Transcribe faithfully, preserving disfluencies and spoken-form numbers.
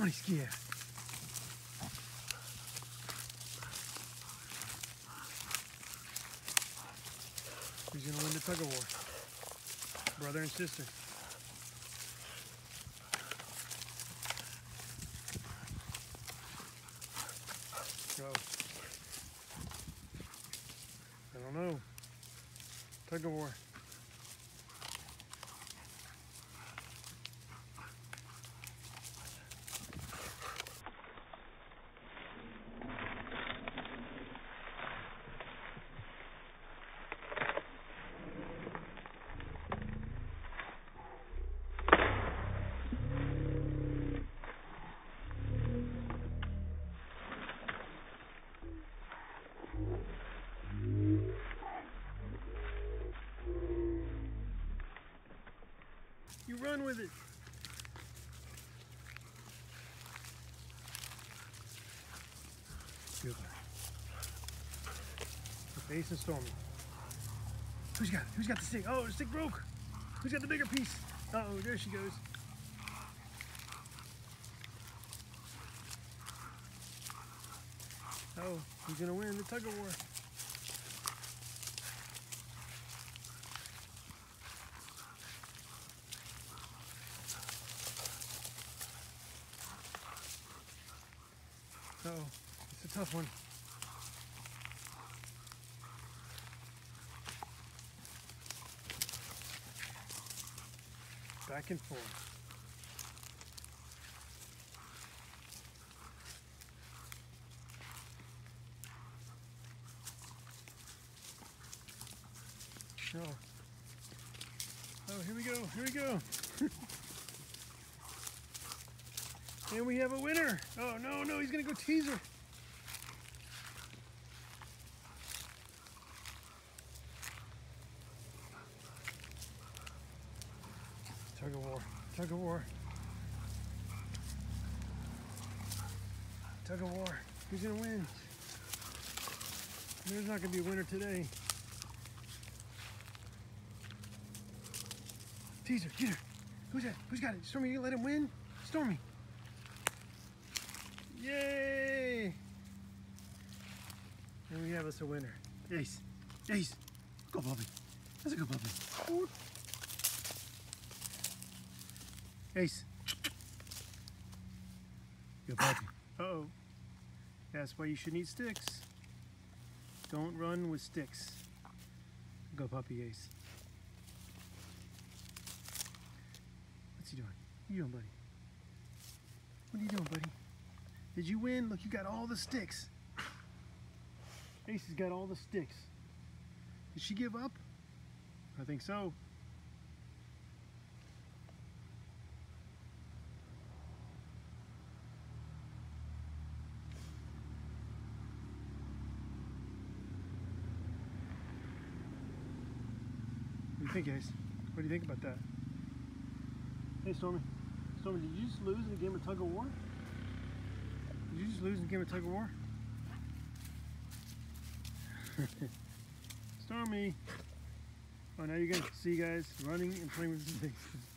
on, he's scared. Who's gonna win the tug of war? Brother and sister. Go. I don't know. Tug of war. You run with it. Good one. Ace and Stormy. Who's got it? Who's got the stick? Oh, the stick broke. Who's got the bigger piece? Uh oh, there she goes. Oh, who's gonna win the tug of war? Uh oh, it's a tough one. Back and forth. Oh, oh here we go, here we go. And we have a winner. Oh, no, no, he's going to go tease her. Tug of war, tug of war. Tug of war. Who's going to win? There's not going to be a winner today. Tease her, get her. Who's that? Who's got it? Stormy, you let him win? Stormy. Yay! And we have us a winner. Ace. Ace. Go puppy. That's a good puppy. Ooh. Ace. Good puppy. Uh-oh. That's why you shouldn't eat sticks. Don't run with sticks. Go puppy, Ace. What's he doing? What are you doing, buddy? What are you doing, buddy? Did you win? Look, you got all the sticks. Ace has got all the sticks. Did she give up? I think so. What do you think, Ace? What do you think about that? Hey, Stormy. Stormy, did you just lose in a game of tug of war? Did you just lose in a game of tug of war? Stormy! Oh, now you're going to see guys running and playing with the sticks.